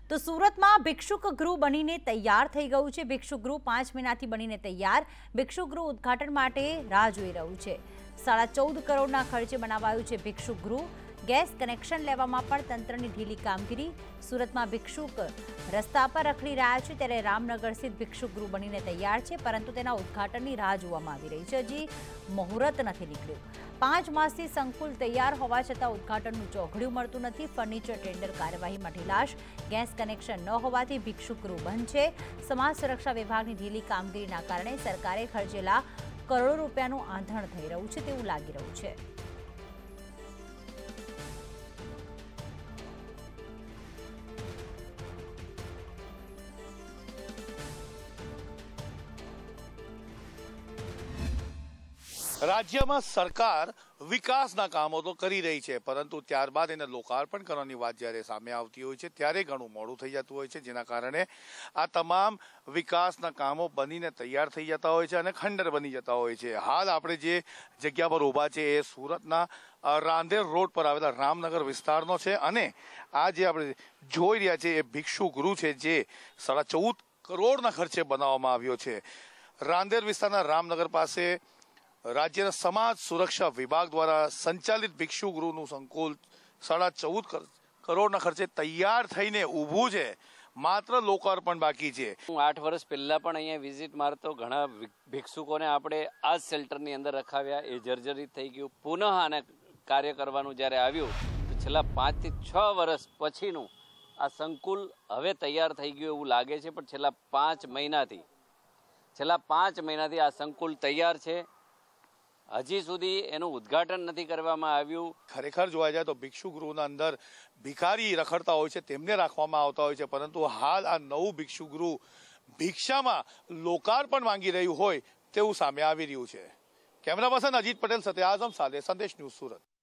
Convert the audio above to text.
તો સુરતમાં ભિક્ષુક ગૃહ બનીને તૈયાર થઈ ગયું છે। ભિક્ષુક ગૃહ 5 મહિનાથી બનીને તૈયાર। ભિક્ષુક ગૃહ ઉદ્ઘાટન માટે રાહ જોઈ રહ્યું છે। 14.5 કરોડના ખર્ચે બનાવાયું છે ભિક્ષુક ગૃહ। ગેસ કનેક્શન લેવામાં પણ તંત્રની ઢીલી કામગીરી। સુરતમાં ભિક્ષુક રસ્તા પર રખડી રહ્યા છે ત્યારે રામનગર સ્થિત ભિક્ષુક ગૃહ બનીને તૈયાર છે, પરંતુ તેના ઉદ્ઘાટનની રાહ જોવામાં આવી રહી છે। હજી મુહૂર્ત નથી નીકળ્યું। 5 માસથી સંકુલ તૈયાર હોવા છતાં ઉદ્ઘાટનનું ચોઘડિયું મળતું નથી। ફર્નિચર ટેન્ડર કાર્યવાહીમાં ઢીલાશ। ગેસ કનેક્શન ન હોવાથી ભિક્ષુક ગૃહ બંધ છે। સમાજ સુરક્ષા વિભાગની ઢીલી કામગીરીના કારણે સરકારે ખર્ચેલા કરોડો રૂપિયાનું આંધણ થઈ રહ્યું છે તેવું લાગી રહ્યું છે। રાજ્યમાં સરકાર વિકાસના કામો તો કરી રહી છે, પરંતુ ત્યારબાદ એને લોકાર્પણ કરવાની વાત જ્યારે સામે આવતી હોય છે ત્યારે ઘણું મોડું થઈ જતું હોય છે, જેના કારણે આ તમામ વિકાસના કામો બનીને તૈયાર થઈ જતા હોય છે અને ખંડર બની જતા હોય છે। હાલ આપણે જે જગ્યા પર ઊભા છે એ સુરતના રાંદેર રોડ પર આવેલા રામનગર વિસ્તારનો છે અને આ જે આપણે જોઈ રહ્યા છે એ ભિક્ષુક ગૃહ છે જે 14.5 કરોડના ખર્ચે બનાવવામાં આવ્યો છે। રાંદેર વિસ્તારના રામનગર પાસે રાજ્યના સમાજ સુરક્ષા વિભાગ દ્વારા સંચાલિત ભિક્ષુક ગૃહનું સંકુલ 14.5 કરોડના ખર્ચે તૈયાર થઈને ઊભું છે। માત્ર લોકાર્પણ બાકી છે। હું 8 વર્ષ પહેલા પણ અહીંયા વિઝિટ મારતો, ઘણા ભિક્ષુકોને આપણે આ શેલ્ટરની અંદર રખાવ્યા, એ જર્જરિત થઈ ગયું। પુનઃ આને કાર્ય કરવાનું જ્યારે આવ્યું તો છેલ્લા 5 થી 6 વર્ષ પછીનું આ સંકુલ હવે તૈયાર થઈ ગયું એવું લાગે છે, પણ છેલ્લા 5 મહિનાથી આ સંકુલ તૈયાર છે। હજી સુધી એનું ઉદ્ઘાટન નથી કરવામાં આવ્યું। ખરેખર જોવા જાય તો ભિક્ષુક ગૃહના અંદર ભિખારી રખડતા હોય છે તેમને રાખવામાં આવતા હોય છે, પરંતુ હાલ આ નવું ભિક્ષુક ગૃહ ભિક્ષામાં લોકાર્પણ માંગી રહ્યું હોય તેવું સામે આવી રહ્યું છે। કેમેરા પર્સન અજીત પટેલ સાથે આઝમ સાથે સંદેશ ન્યૂઝ સુરત।